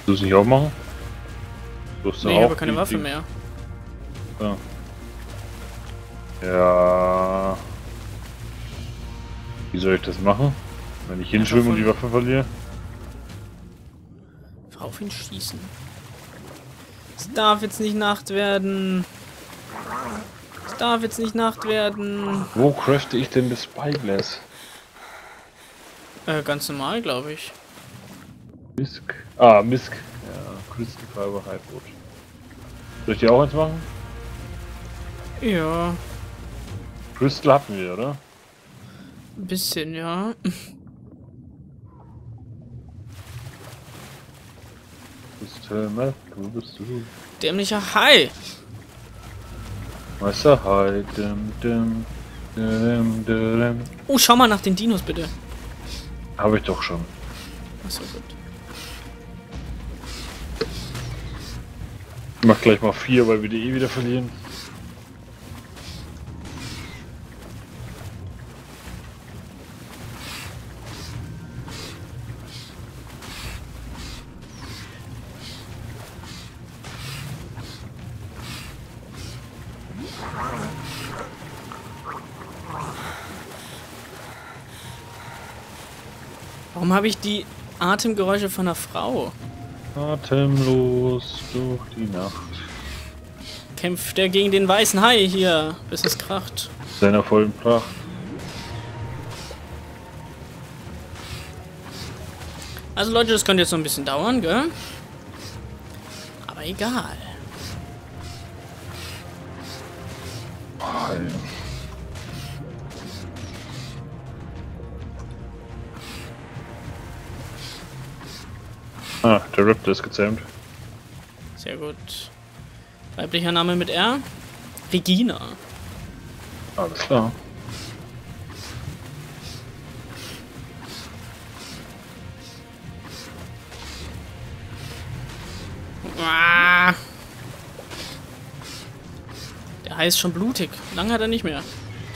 Du es nicht auch machen? Du hast Nee, ich auch habe keine die Waffe Ding- mehr. Ja. Ja. Wie soll ich das machen? Wenn ich hinschwimme und die Waffe verliere? Auf ihn schießen. Es darf jetzt nicht Nacht werden. Es darf jetzt nicht Nacht werden. Wo crafte ich denn das Spyglass? Ganz normal, glaube ich. Misk. Ah, Misk. Ja, Crystal Fiber Highwood. Soll ich dir auch eins machen? Ja, Crystal hatten wir, oder? ein bisschen, ja. Crystal Map, wo bist du? Dämlicher Hai. Meister Hai. Dim. Oh, schau mal nach den Dinos, bitte. Habe ich doch schon. Achso, gut. Ich mach gleich mal 4, weil wir die wieder verlieren. Warum habe ich die Atemgeräusche von einer Frau? Atemlos durch die Nacht. Kämpft er gegen den weißen Hai hier, bis es kracht. Seiner vollen Pracht. Also Leute, das könnte jetzt noch ein bisschen dauern, gell? Aber egal. Ah, der Raptor ist gezähmt. Sehr gut. Weiblicher Name mit R? Regina. Alles klar. Ah. Der Hai ist schon blutig. Lange hat er nicht mehr.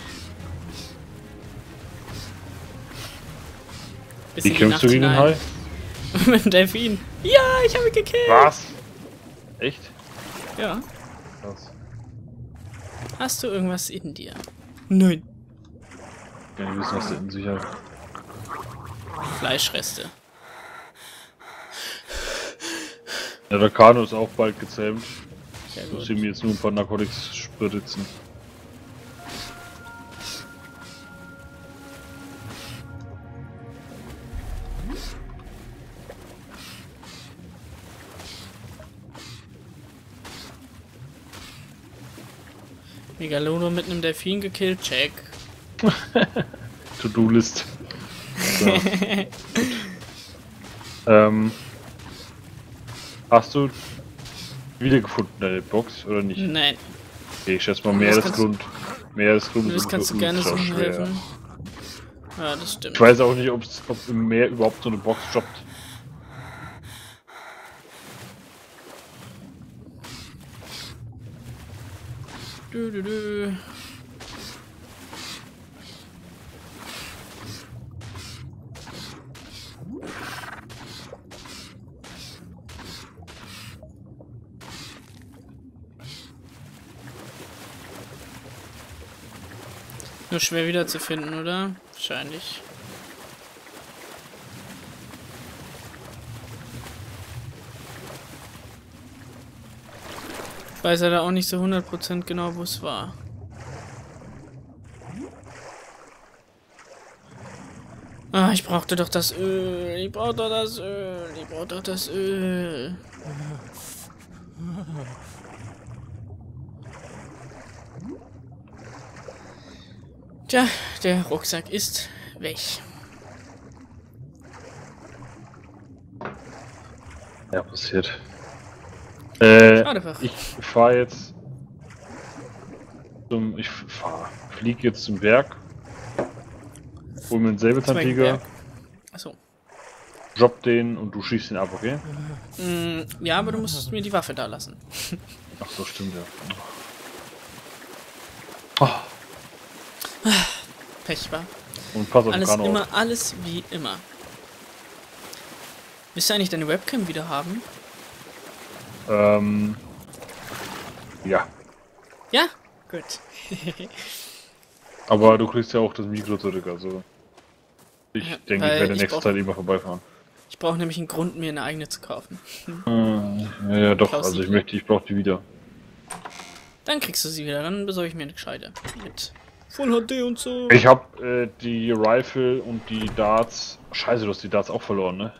Bis Wie in die kämpfst du Nacht gegen den hinein. Hai? Mit dem Delfin. Ja, ich habe ihn gekillt. Was? Echt? Ja. Krass. Hast du irgendwas in dir? Nein. Ja, die wissen, was der in sich hat. Fleischreste. Ja, der Kano ist auch bald gezähmt. Sehr Ich muss gut. ihm jetzt nur ein paar Narcotics spritzen. Megalodo mit einem Delfin gekillt. Check. To-Do-List. So. Hast du wiedergefunden deine Box oder nicht? Nein. Okay, ich schätze mal Das Meeresgrund. Meeresgrund Das kannst du gerne ultra suchen schwer. helfen. Ja, das stimmt. Ich weiß auch nicht, ob im Meer überhaupt so eine Box droppt. Dü, dü, dü. Nur schwer wiederzufinden, oder? Wahrscheinlich. Ich weiß ja da auch nicht so 100% genau, wo es war. Ah, ich brauchte doch das Öl. Ich brauche doch das Öl. Ich brauche doch das Öl. Tja, der Rucksack ist weg. Ja, passiert. Schade, Fach. Ich fahre jetzt zum. Fliege jetzt zum Berg. Hol mir einen Säbelzahntiger, Achso. drop den und du schießt ihn ab, okay? Ja, aber du musst mir die Waffe da lassen. Ach so, stimmt ja. Oh, Pech war. und pass auf den Alles Kano auf. immer, alles wie immer. Willst du eigentlich deine Webcam wieder haben? Ja. Ja? Gut. Aber du kriegst ja auch das Mikro zurück, also. Ich Ja, denke, weil ich werde ich nächste Zeit immer vorbeifahren. Ich brauche nämlich einen Grund, mir eine eigene zu kaufen. Ja, doch, also Plausibel. ich brauche die wieder. Dann kriegst du sie wieder, dann besorge ich mir eine gescheite. Mit Full HD und so. Ich habe die Rifle und die Darts. Scheiße, du hast die Darts auch verloren, ne?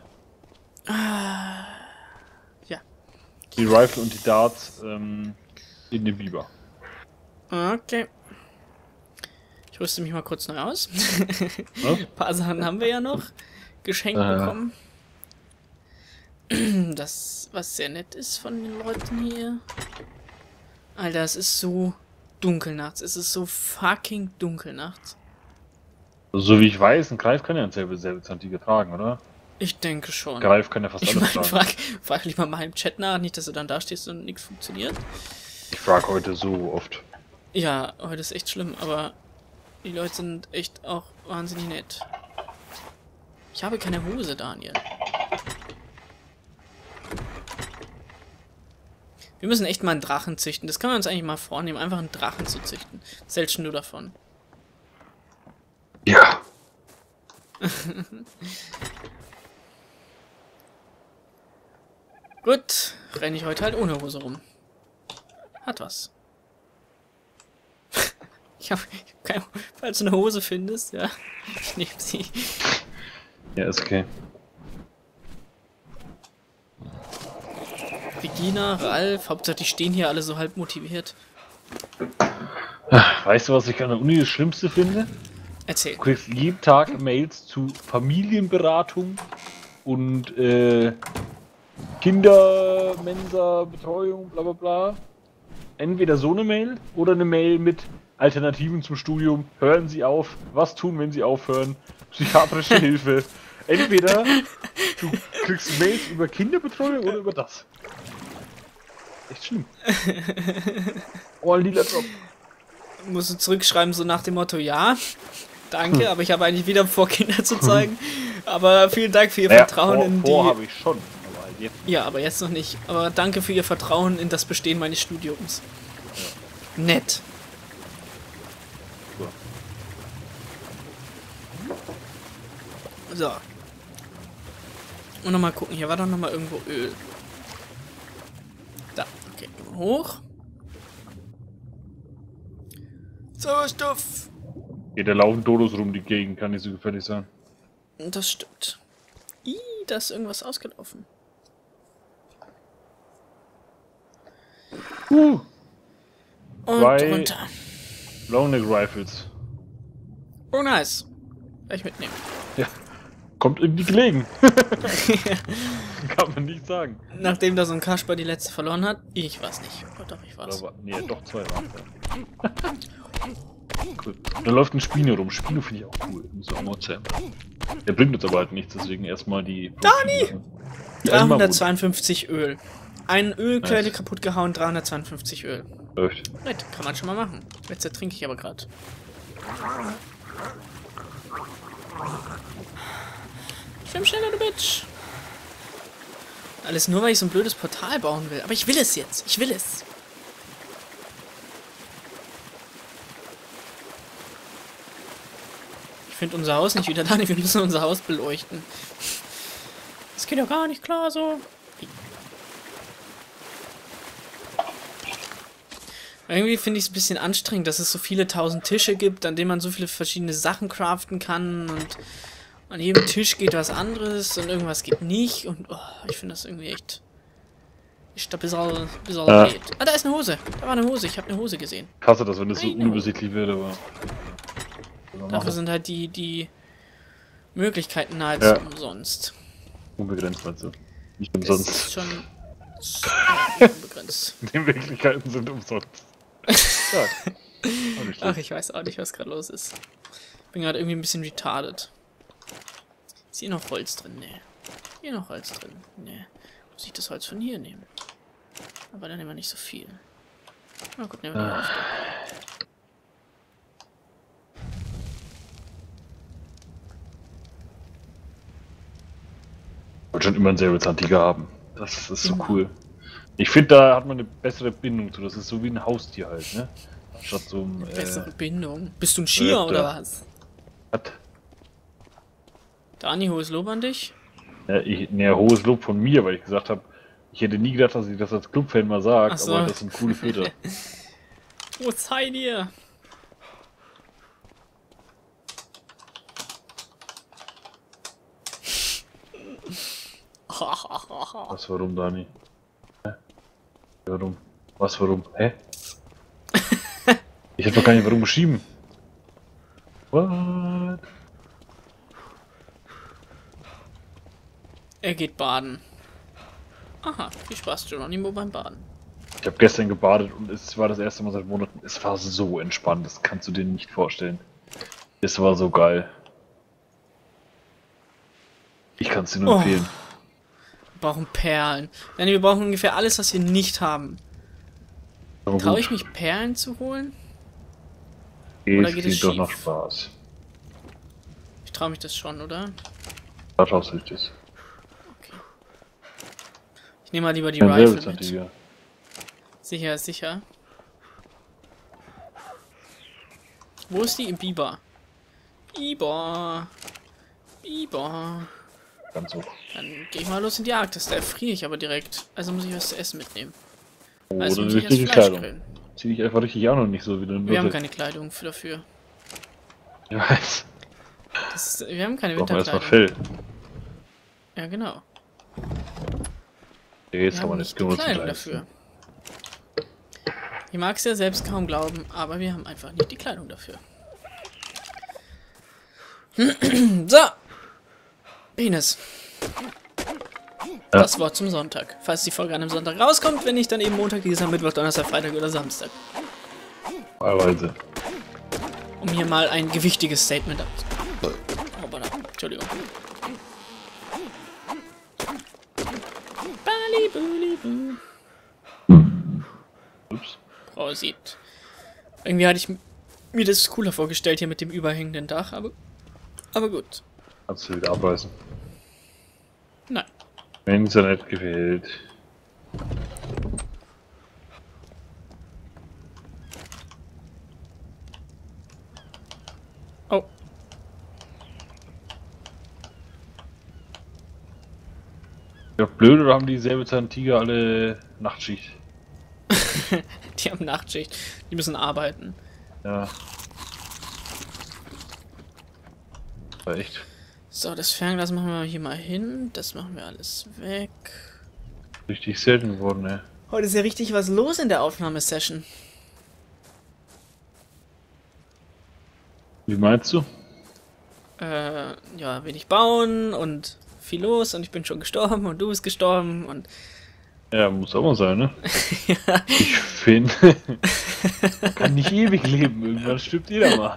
Ja. Die Rifle und die Darts in den Biber. Okay. Ich rüste mich mal kurz neu aus. Was? Ein paar Sachen haben wir ja noch geschenkt bekommen. Das, was sehr nett ist von den Leuten hier. Alter, es ist so dunkel nachts. Es ist so fucking dunkel nachts. So wie ich weiß, ein Greif kann ja ein Säbelzahntiger tragen, oder? Ich denke schon. Greif kann ja fast Ich alles meine, tragen. frag lieber mal im Chat nach, nicht, dass du dann da stehst und nichts funktioniert. Ich frage heute so oft. Ja, heute ist echt schlimm, aber die Leute sind echt auch wahnsinnig nett. Ich habe keine Hose, Daniel. Wir müssen echt mal einen Drachen züchten. Das können wir uns eigentlich mal vornehmen, einfach einen Drachen zu züchten. Was hältst du davon? Ja. Gut, renne ich heute halt ohne Hose rum. Hat was. Ich hab keine, falls du eine Hose findest, ja, ich nehme sie. Ja, ist okay. Regina, Ralf, Hauptsache die stehen hier alle so halb motiviert. Weißt du, was ich an der Uni das Schlimmste finde? Erzähl. Du kriegst jeden Tag Mails zu Familienberatung und Kindermensa, Betreuung, bla bla bla. Entweder so eine Mail oder eine Mail mit Alternativen zum Studium. Hören Sie auf. Was tun, wenn Sie aufhören? Psychiatrische Hilfe. Entweder du kriegst Mails über Kinderbetreuung oder über das. Echt schlimm. Oh, ein lila Drop. Musst du zurückschreiben, so nach dem Motto, ja, danke, aber ich habe eigentlich wieder vor, Kinder zu zeigen. Aber vielen Dank für Ihr Vertrauen in die... habe ich schon. Aber halt jetzt. Ja, aber jetzt noch nicht. Aber danke für Ihr Vertrauen in das Bestehen meines Studiums. Ja. Nett. So. Und nochmal gucken, hier war doch nochmal irgendwo Öl. Da, okay, gehen wir hoch. Sauerstoff. Geht da laufen Dodos rum die Gegend, kann nicht so gefährlich sein. Das stimmt. Ih, da ist irgendwas ausgelaufen. Und Zwei runter. Longneck Rifles. Oh, nice. Werde ich mitnehmen. Ja. Kommt irgendwie gelegen. Kann man nicht sagen. Nachdem da so ein Kasper die letzte verloren hat, ich weiß nicht. Oh, doch, ich weiß. Nee, doch zwei waren. Cool. Da läuft ein Spino rum. Spino finde ich auch cool. So Ammo-Zähm. Der bringt uns aber halt nichts, deswegen erstmal die... Dani! Die Einmalmut. 352 Öl. Ein Ölquelle Nice. kaputt gehauen, 352 Öl. Läuft. Nett, kann man schon mal machen. Jetzt ertrinke ich aber gerade. Schwimm schneller, du Bitch! Alles nur, weil ich so ein blödes Portal bauen will. Aber ich will es jetzt. Ich will es. Ich finde unser Haus nicht wieder, Dani. Wir müssen unser Haus beleuchten. Das geht ja gar nicht klar so. Irgendwie finde ich es ein bisschen anstrengend, dass es so viele tausend Tische gibt, an denen man so viele verschiedene Sachen craften kann und an jedem Tisch geht was anderes und irgendwas geht nicht und oh, ich finde das irgendwie echt da ein bisschen geht. Ah, da ist eine Hose. Da war eine Hose. Ich habe eine Hose gesehen. Ich hasse das, wenn das so Eine unübersichtlich wird, aber... Dafür sind halt die Möglichkeiten nahezu umsonst. Unbegrenzt, meinst du? Nicht Das umsonst. ist schon unbegrenzt. Die Möglichkeiten sind umsonst. Ja. Auch nicht Ach, schlecht. ich weiß auch nicht, was gerade los ist. Ich bin gerade irgendwie ein bisschen retarded. Ist hier noch Holz drin? Nee. Hier noch Holz drin? Nee. Muss ich das Holz von hier nehmen? Aber dann immer nicht so viel. Na gut, nehmen wir die Hälfte. Ich wollte schon immer einen Säbelzahntiger haben. Das ist so Immer. cool. Ich finde, da hat man eine bessere Bindung zu. Das ist so wie ein Haustier halt, ne? Statt so ein. Bessere Bindung. Bist du ein Schier oder was? Hat. Dani, hohes Lob an dich. Ja, hohes Lob von mir, weil ich gesagt habe, ich hätte nie gedacht, dass ich das als Clubfan mal sage, So. aber das sind coole Fütter. Oh, zeig dir! Was, warum, Dani? Hä? Warum? Was, warum? Hä? Ich hab doch gar nicht warum geschrieben. What? Er geht baden. Aha, viel Spaß, Geronimo, beim Baden. Ich habe gestern gebadet und es war das erste Mal seit Monaten. Es war so entspannt, das kannst du dir nicht vorstellen. Es war so geil. Ich kann es dir nur empfehlen. Wir brauchen Perlen. Denn wir brauchen ungefähr alles, was wir nicht haben. Traue ich mich, Perlen zu holen? Oder geht es doch schief? noch Spaß. Ich traue mich das schon, oder? Da schaust du dich das. Okay. Ich nehme mal lieber die Ja, Rifle mit. Sicher, sicher. Wo ist die? Im Biber. Biber. Biber. Ganz hoch. Dann gehe ich mal los in die Arktis. Da erfriere ich aber direkt. Also muss ich was zu essen mitnehmen. Oh, Also dann muss ich erst richtige Fleisch Kleidung. grillen. Zieh dich einfach richtig an und nicht so wie du. Wir haben keine Kleidung dafür. Ich weiß. Wir haben keine Brauchen wir erstmal Winterkleidung. Fell. Ja, genau. Jetzt Wir haben wir haben nicht nicht die genug zu Kleidung leisten. dafür. Ich mag es ja selbst kaum glauben, aber wir haben einfach nicht die Kleidung dafür. So. Penis. Das Wort zum Sonntag. Falls die Folge an einem Sonntag rauskommt, wenn nicht, dann eben Montag, Dienstag, Mittwoch, Donnerstag, Freitag oder Samstag. Wahlweise. Um hier mal ein gewichtiges Statement abzugeben. Oh, pardon. Entschuldigung. Ups. Prosit. Irgendwie hatte ich mir das cooler vorgestellt hier mit dem überhängenden Dach, aber gut. Kannst du wieder abreißen. Nein. Wenn es dir nicht gefällt. Oh. Ja, blöd, oder haben die Säbelzahntiger alle Nachtschicht? Die haben Nachtschicht. Die müssen arbeiten. Ja. War echt So, das Fernglas machen wir hier mal hin. Das machen wir alles weg. richtig selten geworden, ne? Heute ist ja richtig was los in der Aufnahmesession. Wie meinst du? Ja, wenig bauen und viel los und ich bin schon gestorben und du bist gestorben und... Ja, muss auch mal sein, ne? Ja. Ich finde, man kann nicht ewig leben, irgendwann stirbt jeder mal.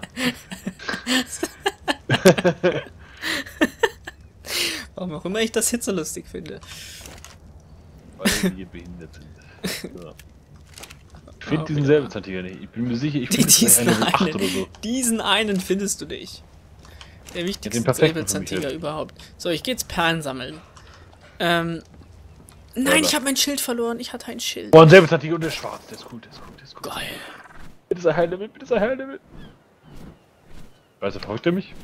Warum auch immer ich das jetzt so lustig finde. Weil wir behindert sind. So. Ich finde diesen wieder Säbelzahntiger nicht. Ich bin mir sicher, ich finde Diesen einen 8 einen, oder so. diesen einen findest du nicht. Der wichtigste perfekten Säbelzahntiger für mich überhaupt. So, ich gehe jetzt Perlen sammeln. Nein, Oder? ich habe mein Schild verloren. Ich hatte ein Schild. Oh, ein Säbelzahntiger und der ist schwarz. Der ist gut, der ist gut, der ist gut. Geil. Bitte sei heil damit, bitte sei heil damit. Weißt du, verrückt er mich?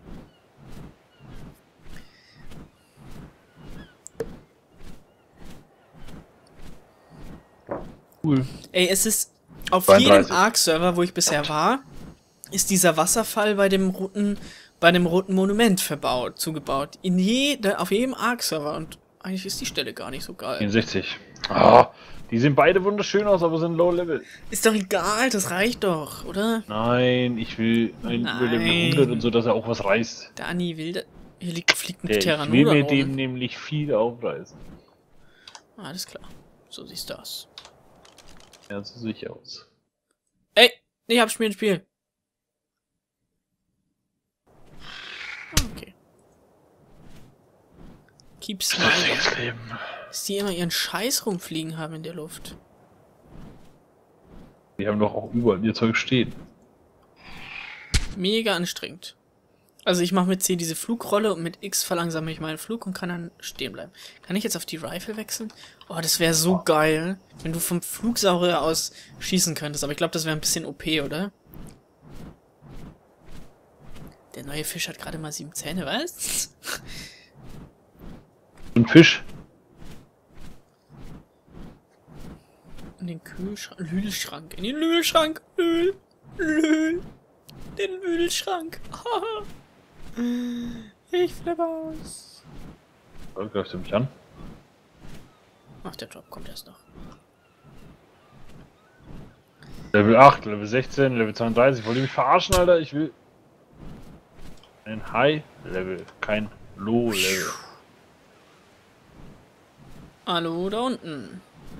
Cool. Ey, es ist auf 32. jedem Ark-Server, wo ich bisher war, ist dieser Wasserfall bei dem roten Monument zugebaut. Auf jedem Ark-Server und eigentlich ist die Stelle gar nicht so geil. 64. Ah, die sehen beide wunderschön aus, aber sind Low Level. Ist doch egal, das reicht doch, oder? Nein, ich will einen Nein. über Level 100 und so, dass er auch was reißt. Dani will hier fliegt ein Ich will Pteranodon mit dem rum. nämlich viel aufreißen. Alles klar, so sieht's da aus. Ja, so sehe ich aus. Ey, ich hab Spiel ein Spiel. Okay. Keep smiling. Leben. Dass die immer ihren Scheiß rumfliegen haben in der Luft. Die haben doch auch überall ihr Zeug stehen. Mega anstrengend. Also ich mache mit C diese Flugrolle und mit X verlangsame ich meinen Flug und kann dann stehen bleiben. Kann ich jetzt auf die Rifle wechseln? Oh, das wäre so geil, wenn du vom Flugsaurier aus schießen könntest. Aber ich glaube, das wäre ein bisschen OP, oder? Der neue Fisch hat gerade mal 7 Zähne, was? Ein Fisch. In den Kühlschrank. In den Kühlschrank. Den Kühlschrank. Ich flippe aus. Greifst du mich an? Ach, der Drop kommt erst noch. Level 8, Level 16, Level 32. Wollt ihr mich verarschen, Alter? Ich will ein High-Level, kein Low-Level. Hallo, da unten.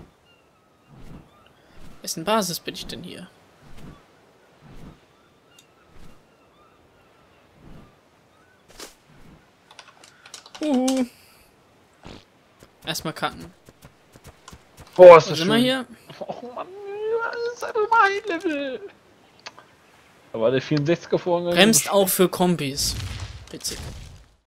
Wessen Basis bin ich denn hier? Erstmal cutten. Boah, ist Was das sind wir schön. hier? Oh Mann, das ist einfach mal ein Level. Da war der 64er vorgegangen. Bremst auch für Kombis. Witzig.